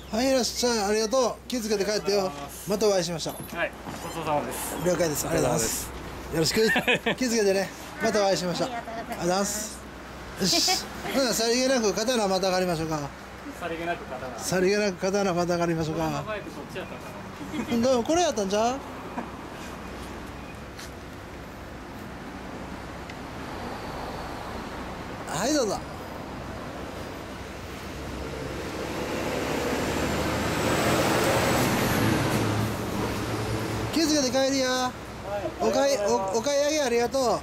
はい、いらっしゃい。ありがとう。気をつけて帰ってよ。またお会いしましょう。 はい、ごちそうさまです。 了解です。ありがとうございます。よろしく。気をつけてね。またお会いしましょう。ありがとうございます。よし。ほな、さりげなく刀またがりましょうか。 さりげなく刀。 さりげなく刀またがりましょうか。 バイクそっちやったかな。 どうこれやったんちゃう？はい、どうぞ。気をつけて帰りや。お買い上げありがとう。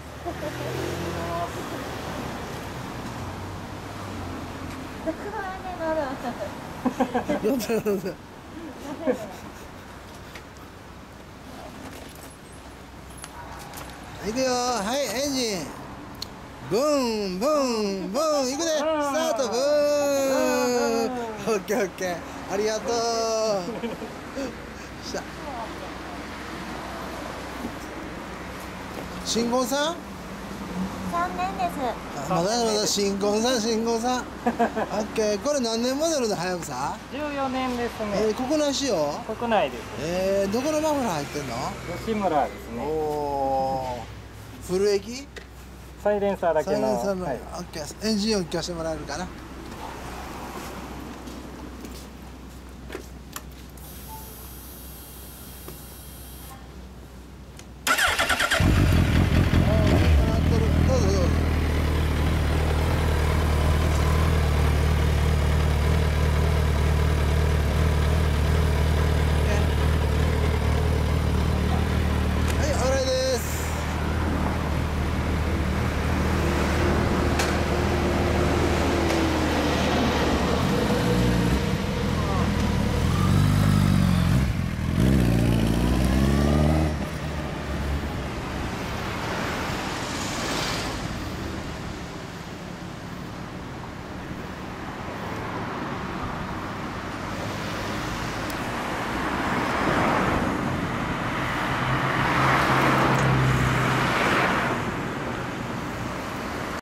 どうぞどうぞ。行くよ。はい、エンジン。ブンブンブン。行くで。スタート。ブーン。オッケーオッケー。ありがとう。しゃ。新婚さん 3年です。 まだ新婚さん。オッケー。これ何年モデルのはやぶさ 14年ですね。 国内仕様国内です。 どこのマフラー入ってんの吉村ですね。 おーフル駅サイレンサーだけの。 サイレンサーの、オッケー。エンジン音聞かせてもらえるかな。